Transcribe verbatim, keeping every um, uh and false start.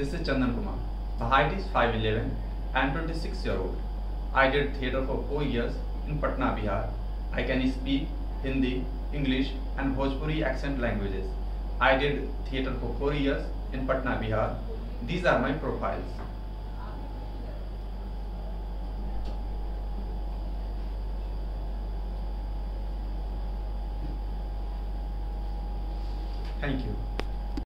This is Chandan Kumar. My height is five eleven. I am twenty-six year old. I did theatre for four years in Patna, Bihar. I can speak Hindi, English and Bhojpuri accent languages. I did theatre for four years in Patna, Bihar. These are my profiles. Thank you.